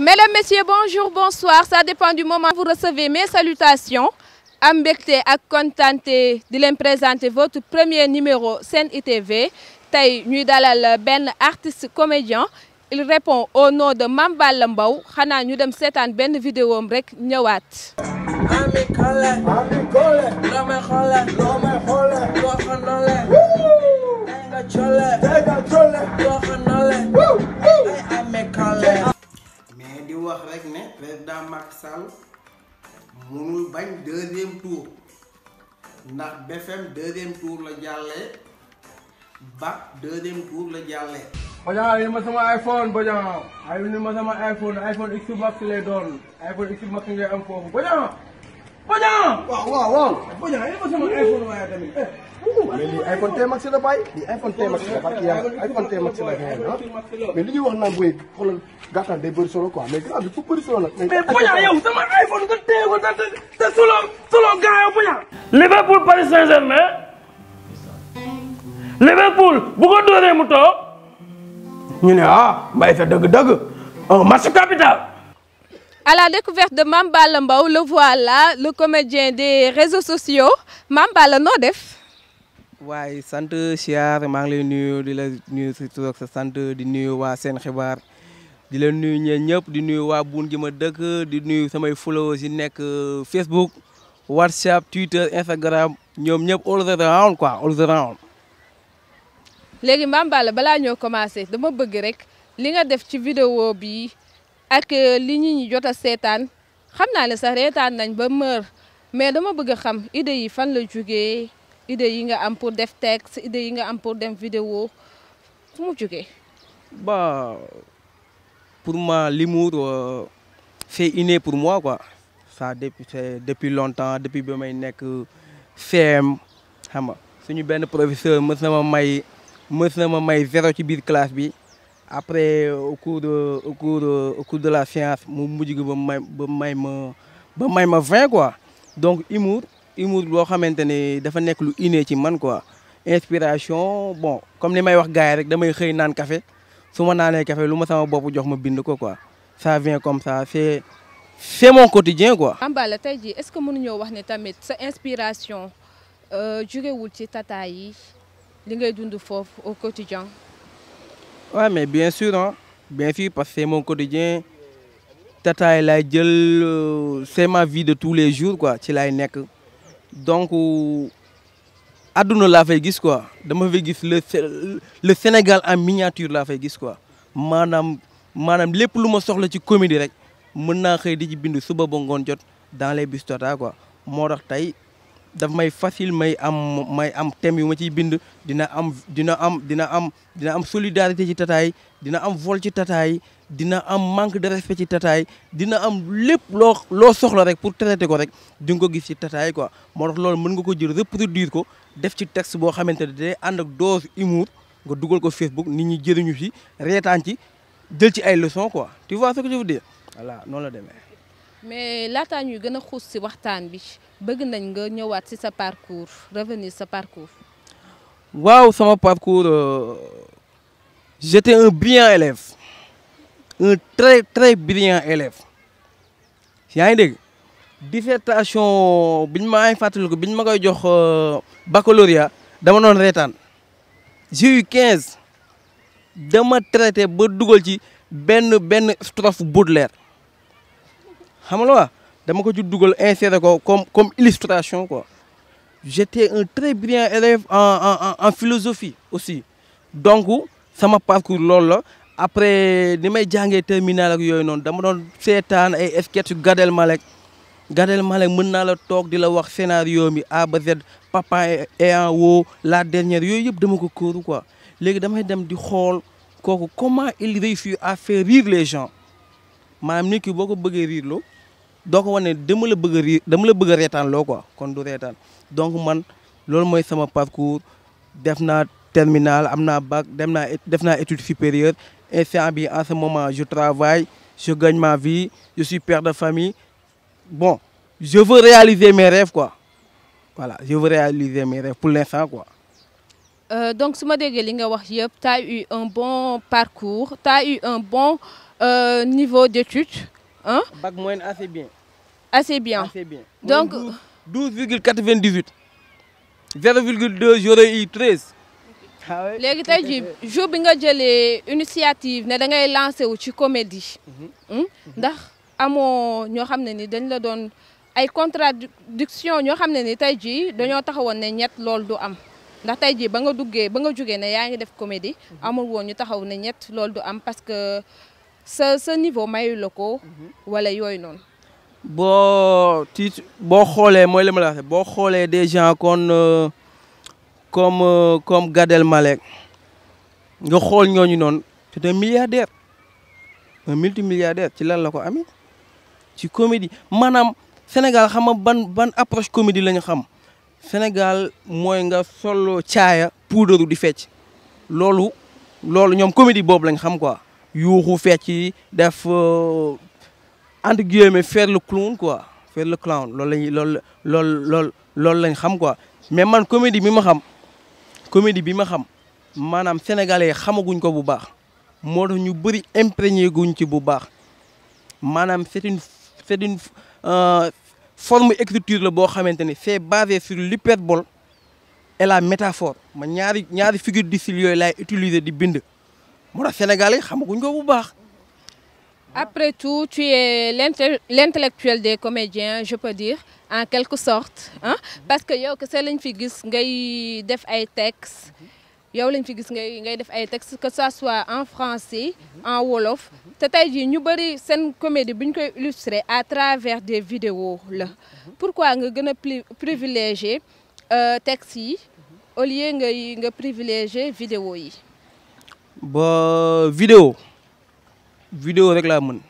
Mesdames, Messieurs, bonjour, bonsoir. Ça dépend du moment où vous recevez mes salutations. Am mbégte ak kontaante di leen présenter votre premier numéro Sen ITV tey ñuy dalal benn artiste comédien. Il répond au nom de Mame Balla Mbow xanaa ñu dem seetaan benn vidéo am rek ñëwaat. Ami kole loo may xoole loo xanole nga chole loo xanole ay ami kole mais di wax rek ne président Macky Sall mënul bañ deuxième tour ndax BFM deuxième tour la jàllee BAC deuxième tour la jàllee. Bodian yi ma sama iPhone Bodian ay ni ma sama iPhone X Max lay doon iPhone X Max ngay am foofu Bodian waaw Bodian yi ma sama iPhone waaye tamit mais lii iPhone T Max la bàyyi lii iPhone T Max la parce que iPhone T Max la mais li ñuy wax naan booy xoolal gàttal day bëri solo quoi mais grand bi fu bëri solo nag. mais Bodian yow sama iPhone nga téye ko te solo gaayo Bodian. Liverpool Paris Saint-Germain Liverpool bu ko dóoree mu toog ñu ne mbay sa dëgg-dëgg un match capital. À la découverte de Mame Balla Mbow, le voilà, le comédien des réseaux sociaux. Mame Balla noo def. waaye sant siyaar maa ngi lay nuyu di la nuyu si tur ak sa sant di nuyu waa Sen Xibaar di la nuyu ñeen ñëpp di nuyu waa buun gi ma dëkk di nuyu samay followers yi nekk Facebook WhatsApp Twitter Instagram ñoom ñëpp all around quoi all around. léegi Mame Balla balaa ñoo commencé dama bëgg rek li nga def ci vidéo bi ak li ñi jot a seetaan xam naa ne sax reetaan nañ ba mër mais dama bëgg a xam idée yi fan la jógee idée yi nga am pour def texte idée yi nga am pour dem vidéo fu mu jógee. Bah pour moi l'humour c'est inné pour moi quoi ça depuis longtemps depuis ba may nekk CM xam nga suñu benn professeur mës na ma may zéro ci biir classe bi après au cours de la science mu mujj gi ba may ma 20 quoi donc humour loo xamante ne dafa nekk lu inné ci man quoi inspiration bon comme ni may wax gars yi rek damay xëy naan café su ma naanee café lu ma sama bopp jox ma bind ko quoi ça vient comme ça c'est mon quotidien quoi. Mame Balla tey jii est-ce que mënuñoo wax ne tamit sa inspiration jógewul ci tata yi li ngay dund foofu au quotidien. Ouais mais bien sûr parce que c'est mon quotidien tata yi laay jël c'est ma vie de tous les jours quoi ci laay nekk donc adduna laa fay gis quoi dama fay gis le Sénégal en miniature laa fay gis quoi maanaam lépp lu ma soxla ci comédie rek mën naa xëy di ci bind suba ba ngoon jot dans les bus tata quoi moo tax tey daf may facile may am thème yu ma ciy bind dina am solidarité ci tataay dina am vol ci tataay dina am manque de respect ci tataay dina am lépp loo soxla rek pour traiter ko rek di nga ko gis ci tataay quoi moo tax loolu mën nga ko jël reproduire ko def ci texte boo xamante ne day ànd ak dose humour nga dugal ko Facebook nit ñi jëriñu ci reetaan ci jël ci ay leçons quoi tu vois ce que je veux dire voilà noonu la demee. mais laataa ñuy gën a xuus ci waxtaan bi bëgg nañ nga ñëwaat ci sa parcours revenir sa parcours. waaw sama parcours j'étais un brillant élève un très très brillant élève yaa ngi dégg dissertation biñ ma fàttaliku biñ ma koy jox baccalauréat dama doon reetaan j'ai eu 15 dama traité ba dugal ci benn strophe Baudelaire. xam nga dama ko ci dugal insérer ko comme illustration quoi j'étais un très brillant élève en philosophie aussi donc sama parcours loolu la après ni may jàngee terminal ak yooyu noonu dama doon seetaan ay sketch yu Gad Elmaleh mën naa la toog di la wax scénario mi A ba Z Papa est en haut la dernière yooyu yëpp dama ko kóoru quoi léegi damay dem di xool kooku comment il réussit à faire rire les gens maanaam nit ki boo ko bëggee riir loo doo ko wane dama la bëgg a reetaan loo quoi kon du reetaan donc man loolu mooy sama parcours def naa terminal am naa bac def naa études supérieures instant bi en ce moment je travaille je gagne ma vie je suis père de famille bon je veux réaliser mes rêves quoi voilà je veux réaliser mes rêves pour l'instant quoi. Donc su ma déggee li nga wax yëpp tu as eu un bon parcours tu as eu un bon niveau d'études hein. Bac moyenne assez bien. Assez bien. Assez bien. Donc 12,98. 0,2 j'aurais eu 13. léegi tey jii jour bi nga jëlee initiative ne da ngay lancé wu ci comédie. ndax amoo ñoo xam ne ni dañ la doon ay contradiction ñoo xam ne ni tey jii dañoo taxawoon ne ñett loolu du am ndax tey jii ba nga jógee ne yaa ngi def comédie amul woon ñu taxaw ne ñett loolu du am parce que sa niveau mayu la ko wala yooyu noonu. boo xoolee mooy li ma la wax boo xoolee des gens comme Gad Elmaleh nga xool ñooñu noonu c'est un milliardaire un multimilliardaire ci lan la ko amee ci comédie maanaam Sénégal xam nga ban approche comédie la ñu xam Sénégal mooy nga solo caaya puudaru di fecc loolu ñoom comédie boobu lañ xam quoi yuuxu fecc def entre guillemets faire le clown quoi faire le clown loolu lañ xam quoi mais man comédie bi ma xam maanaam sénégalais xamaguñ ko bu baax moo tax ñu bëri imprégné guñ ci bu baax maanaam c'est une forme écriture la boo xamante ni c'est basé sur l'hyperbole et la métaphore ma ñaari figure de style yooyu laay utiliser di bind moo tax sénégalais xamaguñ ko bu baax. Après tout, tu es l'intellectuel des comédiens, je peux dire, en quelque sorte. Hein? Parce que yow kese lañ fi gis ngay def ay textes yow lañ fi gis ngay def ay textes que ça soit en français en wolof te tey jii ñu bëri seen comédie bu ñu koy illustrer à travers des vidéos la. Pourquoi nga gën a privilégier textes yi au lieu nga privilégier vidéo yi. ba vidéo rek laa mën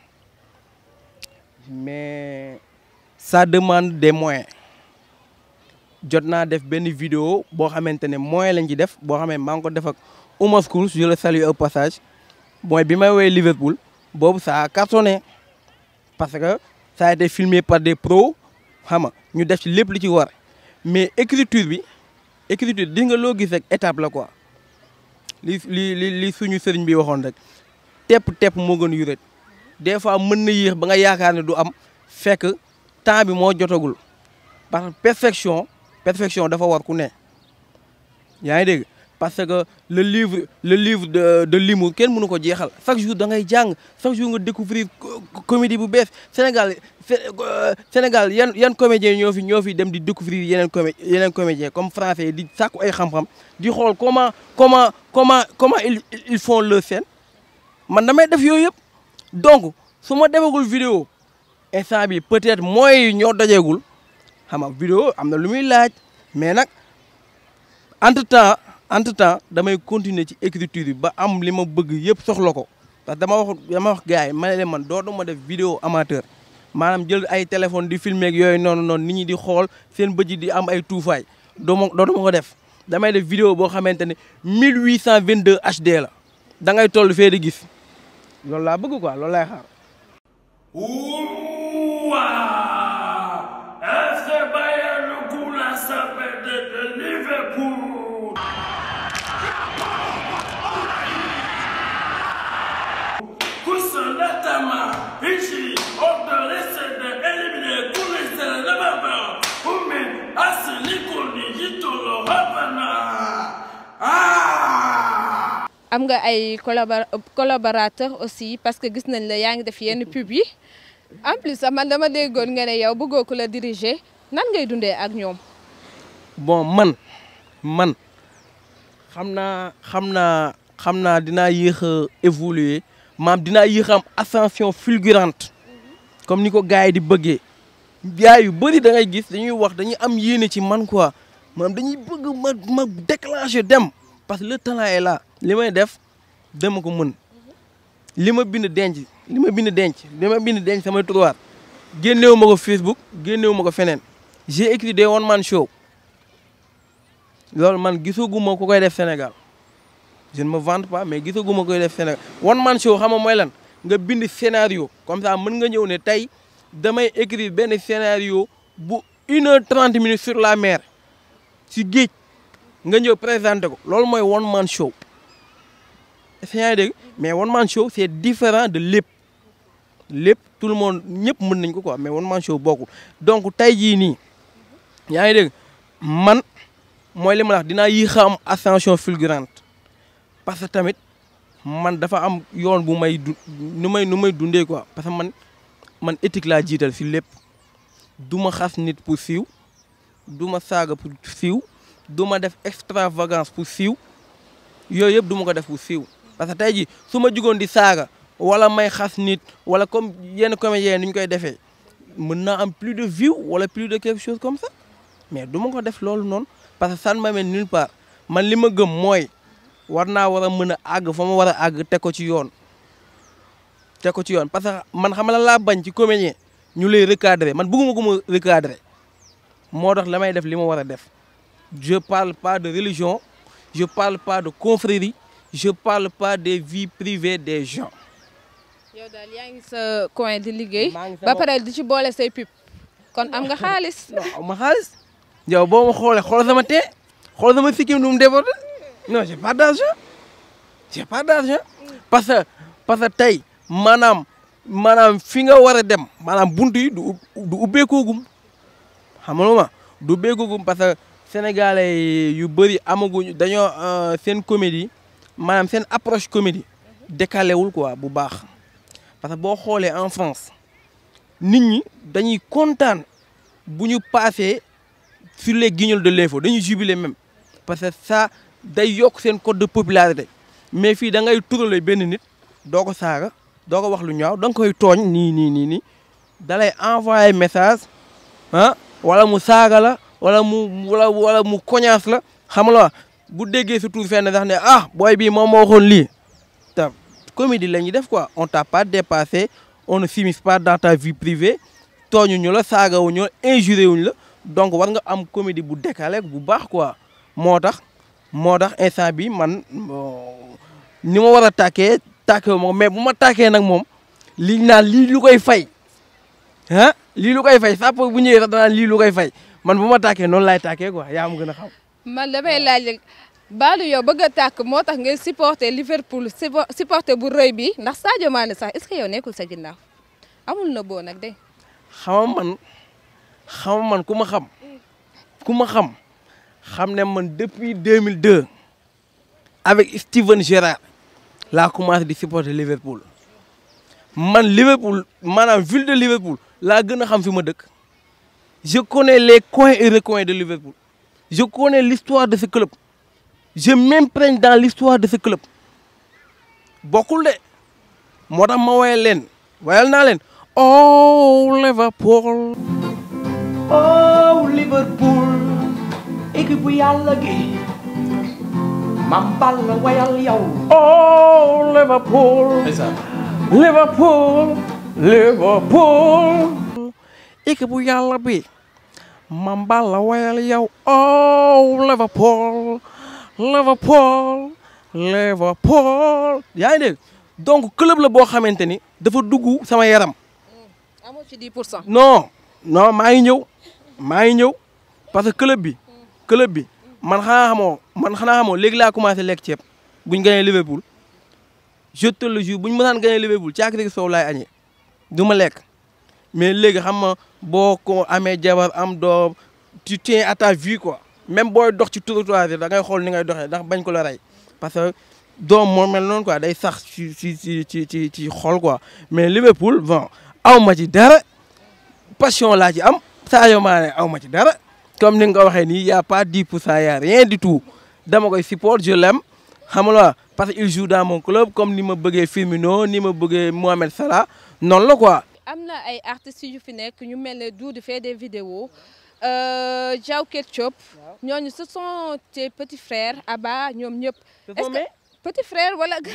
mais ça demande des moyens jot naa def benn vidéo boo xamante ne moyen lañ ci def boo xamee maa ngi ko def ak Oumar School je le salue au passage mooy bi may woowee Liverpool boobu ça a cartonné parce que ça a été filmé par des pros xam nga ñu def ci lépp li ci war mais écriture di nga loo gis rek étape la quoi li suñu sëriñ bi waxoon rek tepp moo gën yuret des fois mën na yéex ba nga yaakaar ne du am fekk temps bi moo jotagul parce que perfection dafa war ku ne yaa ngi dégg parce que le livre de l'humour kenn mënu ko jeexal chaque jour da ngay jàng chaque jour nga découvrir comédie bu bees Sénégal yan comédiens ñoo fi dem di découvrir yeneen comédiens comme français di sàkku ay xam-xam di xool comment ils font leur scène man damay def yooyu yëpp donc su ma defagul vidéo instant bi peut-être mooy ñoo dajeegul xam nga vidéo am na lu muy laaj mais nag entre temps damay continuer ci écriture bi ba am li ma bëgg yëpp soxla ko parce que dama wax gars yi ma ne leen man dootuma def vidéo amateur maanaam jël ay téléphone di filmer ak yooyu noonu nit ñi di xool seen bëj di am ay tuufaay dootuma ko def damay def vidéo boo xamante ne 1822 HD la da ngay toll fee di gis loolu laa bëgg quoi loolu laay xaar. am nga ay collaborateurs aussi parce que gis nañ la yaa ngi def yenn pub yi en plus man dama déggoon nga ne yow bëggoo ko la diriger nan ngay dundee ak ñoom. bon man xam naa dinaa yéex a évoluer dinaa yéex a am ascension fulgurante comme ni ko gars yi di bëggee gars yu bëri da ngay gis dañuy wax dañuy am yéene ci man quoi maanaam dañuy bëgg ma déclencher dem parce que le talent est là li may def dama ko mën li ma bind denc samay tiroir génneewu ma ko Facebook génneewu ma ko feneen j'ai écrit des one man show loolu man gisaguma ku koy def Sénégal je ne me vante pas mais gisaguma koy def Sénégal one man show xam nga mooy lan nga bind scénario comme ça mën nga ñëw ne tey damay écrire benn scénario bu 1h30 minutes sur la mer ci géej nga ñëw présenté ko loolu mooy one man show est-ce que yaa ngi dégg mais one man show c'est différent de lépp lépp tout le monde ñëpp mën nañ ko quoi mais one man show bokkul donc tey jii nii yaa ngi dégg man mooy li ma la wax dinaa yéex a am ascension fulgurante parce que tamit man dafa am yoon bu may nu may dundee quoi parce que man éthique laa jiital fi lépp du ma xas nit pour siiw du ma saaga pour siiw du ma def extravagance pour siiw yooyu yëpp du ma ko def pour siiw parce que tey jii su ma jugoon di saaga wala may xas nit wala comme yenn comédiens ni ñu koy defee mën naa am plus de view wala plus de quelque chose comme ça mais du ma ko def loolu noonu parce que ça ne m'amène nulle part man li ma gëm mooy war naa war a mën a àgg fa ma war a àgg teg ko ci yoon parce que man xam la laa bañ ci comédien ñu lay recadrer man bëgguma ko ma recadrer moo tax la may def li ma war a def je parle pas de religion je parle pas de confrérie je parle pas des vies privées des gens. yow daal yaa ngi sa coin di liggéey. ba pare di ci boole say pub kon am nga xaalis. non am ma xaalis yow boo ma xoolee xool sama tee xool sama sikkim nu mu déborde non j'ai pas d'argent parce que tey maanaam fi nga war a dem maanaam buntu yi du ubbeekoogum xam nga ma du ubbeekoogum parce que sénégalais yu bëri amaguñu dañoo seen comédie maanaam seen approche comédie décalé wul quoi bu baax parce que boo xoolee en France nit ñi dañuy kontaan bu ñu passé sur les guignols de l'info dañuy jubiler même parce que ça day yokk seen code de popularité mais fii da ngay turale benn nit doo ko saaga doo ko wax lu ñaaw da nga koy tooñ nii da lay envoyer message ah wala mu saaga la wala mu koñaas la xam nga bu déggee sa tur fenn sax ne ah booy bii moom moo waxoon lii te comédie la ñuy def quoi on t'a pas dépassé on ne s'immisce pas dans ta vie privée tooñuñu la saagawuñu la injuré wuñu la donc war nga am comédie bu décalé bu baax quoi moo tax instant bi man ni ma war a tàkkee moom mais bu ma tàkkee nag moom lii lu koy fay ah lii lu koy fay sàpp bu ñëwee sax danaan lii lu koy fay man bu ma tàkkee noonu laay tàkkee quoi yaa ma gën a xam. man damay laaj rek Badou yow bëgg a tàkk moo tax ngay supporter Liverpool supporter bu rëy bi ndax Sadio Mané sax est-ce que yow nekkul sa ginnaaw amul na boo nag de. xam man ku ma xam ne man depuis 2002 avec Steven Gerrard laa commencé di supporter Liverpool man Liverpool maanaam ville de Liverpool laa gën a xam fi ma dëkk je connais les coins et recoins de Liverpool je connais l'histoire de ce club je m'imprègne dans l'histoire de ce club bokkul de moo tax ma wayal naa leen oh Liverpool oh Liverpool équipe bu yàlla gi Mame Balla wayal yow oh Liverpool équipe bu yàlla bi Mame Balla wayal yow oh Liverpool yaa ngi dégg donc club la boo xamante ni dafa dugg sama yaram. amoo ci 10%. non maa ngi ñëw parce que club bi man xanaa xamoo léegi laa commencé lekk ceeb buñ gagné Liverpool je te le jure buñ mësaan gagné Liverpool caakiri soow laay añee du ma lekk mais léegi xam nga boo ko amee jabar am doom tu tiens à ta vie quoi même booy dox ci trottoir da ngay xool ni ngay doxee ndax bañ ko la rey parce que doom moo mel noonu quoi day sax ci xol quoi mais Liverpool bon aw ma ci dara passion laa ci am Sadio Mané aw ma ci dara comme ni nga ko waxee nii y' a pas 10%, y' a rien du tout dama koy support je l'aime xam nga parce que il joue dans mon club comme ni ma bëggee Firmino ni ma bëggee Mohamed Salah noonu la quoi. am na ay artistes yu fi nekk ñu mel ne Doudou fait des vidéos Diaw Ketchup ñooñu ce sont tes petits frères Abba ñoom ñëpp. est-ce que petit frère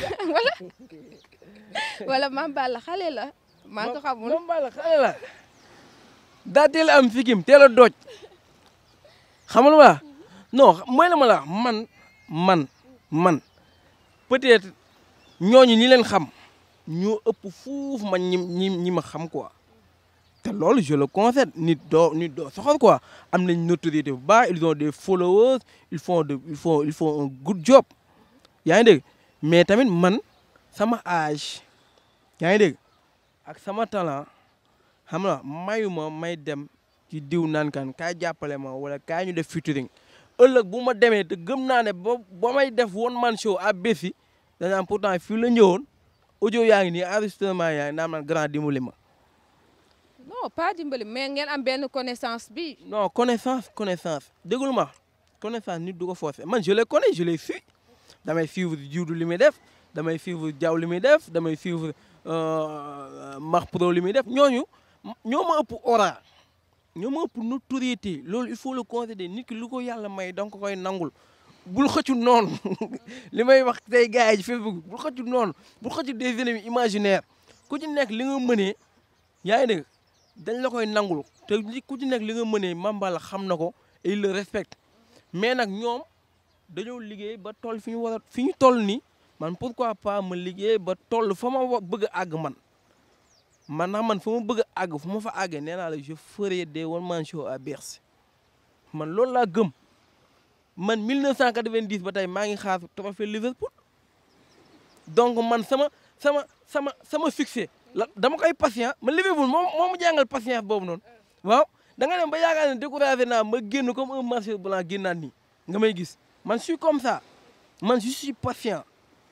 wala Mame Balla xale la. maa ngi ko xamul Mame Balla xale la daa teel a am fikim teel a dooj xamal ma non mooy la ma la man peut-être ñooñu ñi leen xam ñoo ëpp fuuf man ñi ma xam quoi te loolu je le concède nit doo soxal quoi am nañ notoriété bu baax ils ont des followers ils font un good job yaa ngi dégg mais tamit man sama âge yaa ngi dégg ak sama talent xam nga mayuma may dem ci diw naan kan kaay jàppale ma wala kaay ñu def featuring ëllëg bu ma demee te gëm naa ne ba may def one man show à Bercy danaa pourtant fii la ñëwoon audio yaa ngi nii enregistrement yaa ngi naan man grand dimbali ma. non pas dimbali mais ngeen am benn connaissance bi. non connaissance déglu ma connaissance nit du ko forcer man je les connais je les suis damay suivre Dioudou li muy def damay suivre Diaw li muy def damay suivre Max Pro li muy def ñooñu ñoo ma ëpp aura ñoo ma ëpp notoriété loolu il faut le considérer nit ki lu ko yàlla may donc koy nangul bul xëccu noonu li may wax tey gars yi ci Facebook bul xëccu noonu bul xëccu des ennemis imaginaires ku ci nekk li nga mënee yaa ngi dégg dañ la koy nangul te ku ci nekk li nga mënee Mame Balla xam na ko et il le respecte mais nag ñoom dañoo liggéey ba toll fi ñu war a fi ñu toll nii man pourquoi pas ma liggéey ba toll fa ma bëgg a àgg man man fa ma bëgg a àgg fu ma fa àggee nee naa la je ferai des one man show à Bercy man loolu laa gëm man 1990 ba tey maa ngi xaar trophée Liverpool donc man sama succès la dama koy patient man Liverpool moo mu jàngal patience boobu noonu waaw da nga dem ba yaakaar ne découragé naa ma génn comme un marché blanc génnaat nii nga may gis man je suis comme ça man je suis patient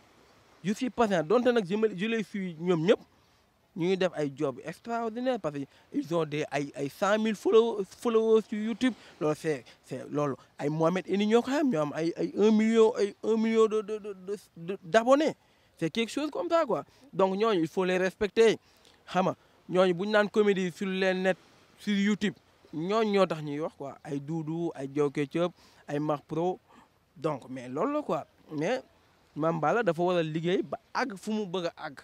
donte nag je les suis ñoom ñëpp ñu ngi def ay job extraordinaire parce que ils ont ay 100 000 followers sur YouTube loolu c'est loolu ay Mohamed Eni ñoo ko xam ñoo am ay 1 million d'abonnés c'est quelque chose comme ça quoi donc ñooñu il faut les respecter xam nga ñooñu bu ñu naan comédie sur les net sur YouTube ñooñu ñoo tax ñuy wax quoi ay Doudou ay Diaw Ketchup ay Max Pro donc mais loolu la quoi mais Mame Balla dafa war a liggéey ba àgg fu mu bëgg a àgg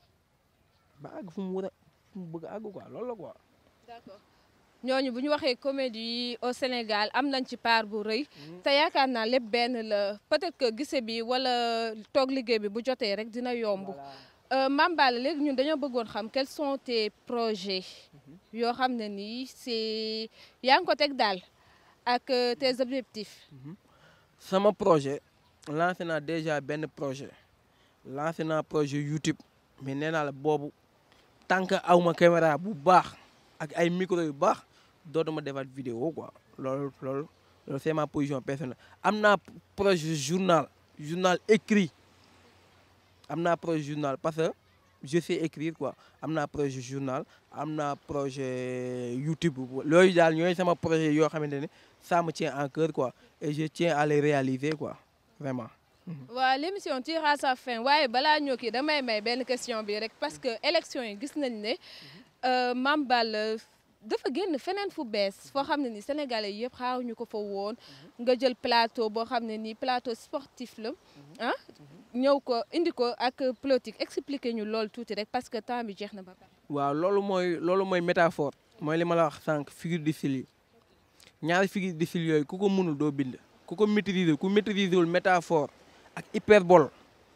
ba àgg fu mu bëgg a àgg quoi loolu la quoi. d'accord ñooñu bu ñu waxee comédie au Sénégal am nañ ci part bu rëy te yaakaar naa lépp benn la peut-être que gise bi wala toog liggéey bi bu jotee rek dina yomb. Mame Balla léegi ñun dañoo bëggoon xam quels sont tes projets yoo xam ne nii c'est yaa ngi ko teg daal ak tes objectifs. sama projet lancé naa déjà benn projet lancé naa projet YouTube mais nee naa la boobu tant que awma caméra bu baax ak ay micro yu baax dootuma defaat vidéo quoi loolu c'est ma position personnelle am naa projet journal écrit am naa projet journal parce que je sais écrire quoi am naa projet journal am naa projet YouTube loolu daal ñooy sama projet yoo xamante ne ça me tient en cœur quoi et je tiens à les réaliser quoi vraiment. waaw l'émission tire à sa fin waaye balaa ñoo kii damay may benn question bi rek parce que élection yi gis nañ ne Mame Balla dafa génn feneen fu bees foo xam ne ni sénégalais yëpp xaaruñu ko fa woon nga jël plateau boo xam ne nii plateau sportif la ah ñëw ko indi ko ak politique expliquer ñu loolu tuuti rek parce que temps bi jeex na ba pare. waaw loolu mooy métaphore mooy li ma la wax sànq figure de style yi ñaari figure de style yooyu ku ko mënul doo bind ku ko maîtriser ku maîtriser wul métaphore ak hyperbole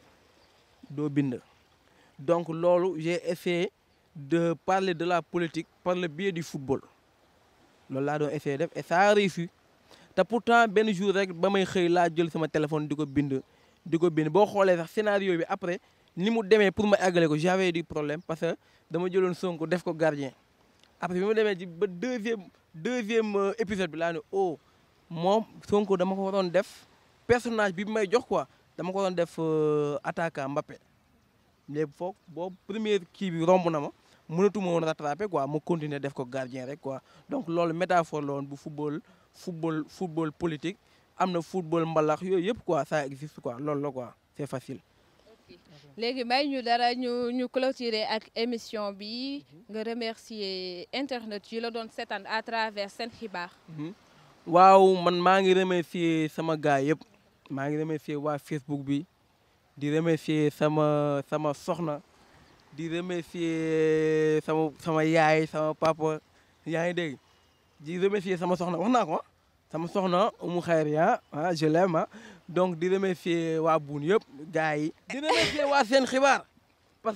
doo bind donc loolu j'ai essayé de parler de la politique par le biais du football loolu laa doon essayé def et ça a réussi te pourtant benn jour rek ba may xëy laa jël sama téléphone di ko bind boo xoolee sax scénario bi après ni mu demee pour ma àggale ko j'avais du problème parce que dama jëloon Sonko def ko gardien après bi ma demee ci ba deuxième épisode bi laa ne moom Sonko dama ko waroon def personnage bi may jox quoi dama ko doon def attaquant Mbappé léegi foog boobu première kii bi romb na ma mënatuma woon rattraper quoi ma continuer def ko gardien rek quoi donc loolu métaphore la woon bu football politique am na football mbalax yooyu yëpp quoi ça existe quoi loolu la quoi c'est facile. léegi may ñu dara ñu clôturer ak émission bi nga remercier internet yi la doon seetaan à travers Sen Xibaar. waaw man maa ngi remercier sama gars yëpp maa ngi remercier waa Facebook bi di remercier sama soxna di remercier sama yaay sama papa yaa ngi dégg di remercier sama soxna wax naa ko sama soxna Umu Xayriya je l'aime donc di remercier waa Buun yëpp gars yi di remercier waa Sen Xibaar parce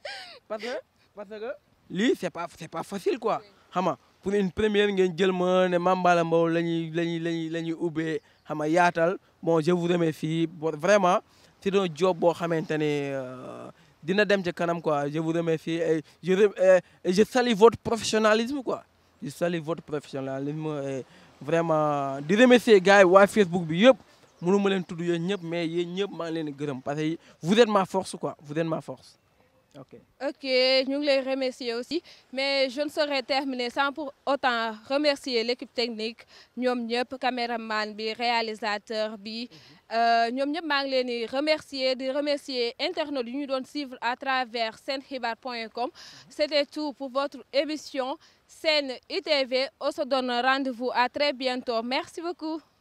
que lii c'est pas facile quoi xam nga pour une première ngeen jël ma ne Mame Balla Mbow la ñuy ubbee xam nga yaatal bon je vous remercie vraiment c'est un job boo xamante ne dina dem ca kanam quoi. Je vous remercie et je salue votre professionnalisme quoi. Je salue votre professionnalisme et vraiment di remercier gars yi waa Facebook bi yëpp mënu ma leen tudd yéen ñëpp mais yéen ñëpp maa ngi leen di gërëm parce que vous êtes ma force quoi, vous êtes ma force. Ok. Ok, ñu ngi lay remercier aussi mais je ne saurais terminer sans pour autant remercier l'équipe technique ñoom ñëpp caméraman bi réalisateur bi ñoom ñëpp maa ngi leen di remercier internautes yu ñu doon suivre à travers senxibar.com. C'était tout pour votre émission Sen ITV. On se donne rendez-vous à très bientôt. Merci beaucoup.